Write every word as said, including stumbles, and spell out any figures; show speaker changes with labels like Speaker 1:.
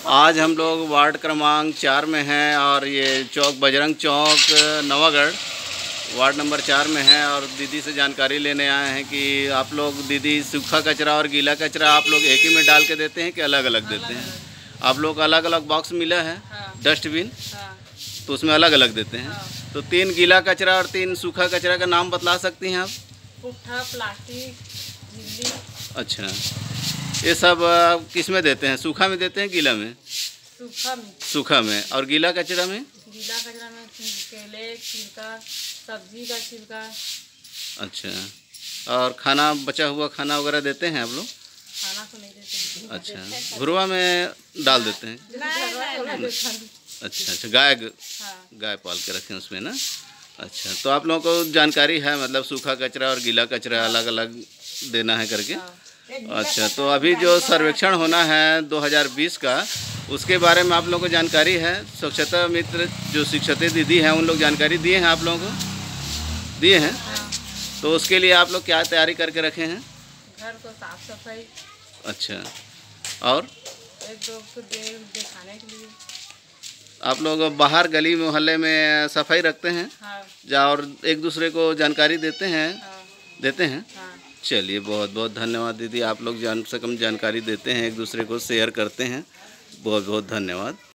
Speaker 1: आज हम लोग वार्ड क्रमांक चार में हैं और ये चौक बजरंग चौक नवागढ़ वार्ड नंबर चार में है और दीदी से जानकारी लेने आए हैं कि आप लोग दीदी सूखा कचरा और गीला कचरा आप लोग एक ही में डाल के देते हैं कि अलग अलग देते हैं? आप लोग अलग अलग बॉक्स मिला है, डस्टबिन, तो उसमें अलग अलग देते हैं। तो तीन गीला कचरा और तीन सूखा कचरा का नाम बतला सकती हैं आप?
Speaker 2: पुट्ठा, प्लास्टिक, झिल्ली।
Speaker 1: अच्छा, ये सब किस में देते हैं? सूखा में देते हैं, गीला में?
Speaker 2: सूखा में। सूखा
Speaker 1: में। और गीला कचरा में?
Speaker 2: गीला कचरा में केले, छिलका, सब्जी का छिलका।
Speaker 1: अच्छा, और खाना बचा हुआ खाना वगैरह देते हैं आप लोग?
Speaker 2: खाना तो नहीं देते हैं।
Speaker 1: अच्छा, घुरवा में डाल देते हैं? अच्छा अच्छा, गाय गाय पाल के रखें उसमें ना। अच्छा, तो आप लोगों को जानकारी है मतलब सूखा कचरा और गीला कचरा अलग अलग देना है करके? अच्छा, तो अभी जो सर्वेक्षण होना है दो हज़ार बीस का, उसके बारे में आप लोगों को जानकारी है? स्वच्छता मित्र जो शिक्षक दीदी हैं उन लोग जानकारी दिए हैं आप लोगों को? दिए हैं। तो उसके लिए आप लोग क्या तैयारी करके रखे हैं?
Speaker 2: घर को साफ सफाई।
Speaker 1: अच्छा, और
Speaker 2: एक दो दिखाने के लिए
Speaker 1: आप लोग बाहर गली मोहल्ले में सफाई रखते हैं?
Speaker 2: हाँ। जा
Speaker 1: और एक दूसरे को जानकारी देते हैं?
Speaker 2: हाँ।
Speaker 1: देते हैं।
Speaker 2: हाँ।
Speaker 1: चलिए, बहुत बहुत धन्यवाद दीदी, आप लोग जान से कम जानकारी देते हैं, एक दूसरे को शेयर करते हैं। बहुत बहुत धन्यवाद।